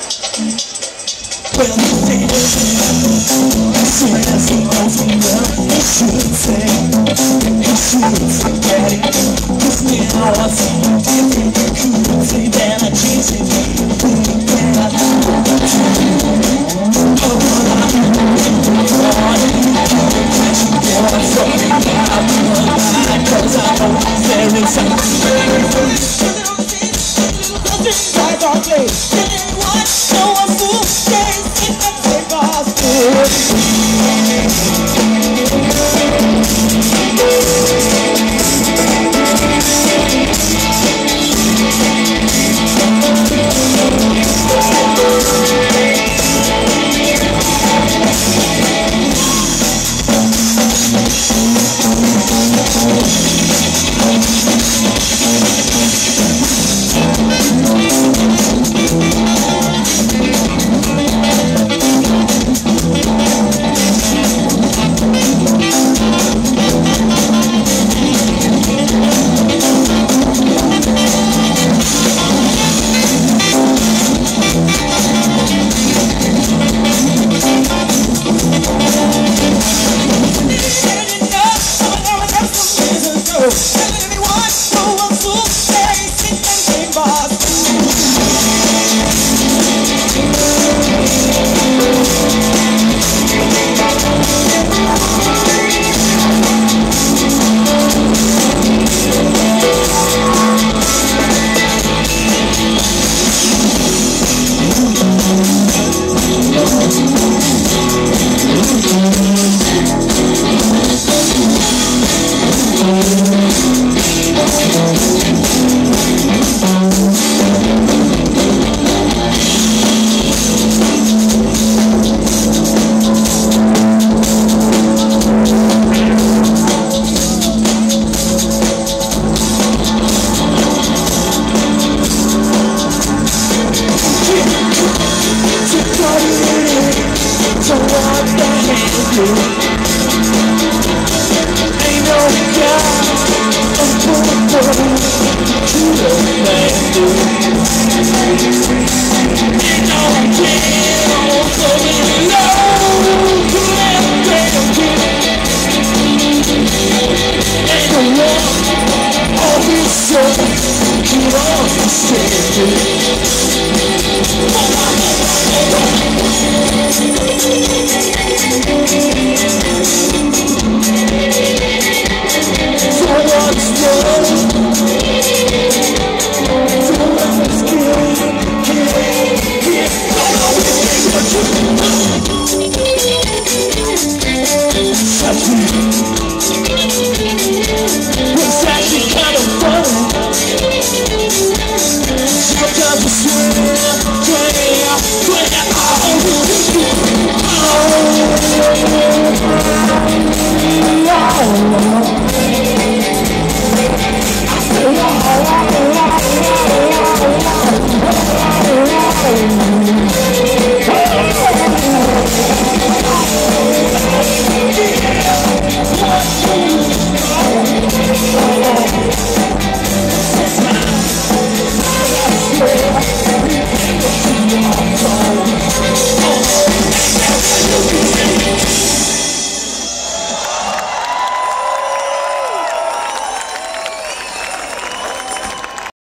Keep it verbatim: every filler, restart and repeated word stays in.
Well, you say this, as soon as he knows me well, he should say, he should forget it. Cause now I see you different, you could say that I changed it. We can't have to oh, well, I can move you on. Can't you get up from me now? Cause I know there is something like our place. What? No one fool stays in the take our food. Ain't no God,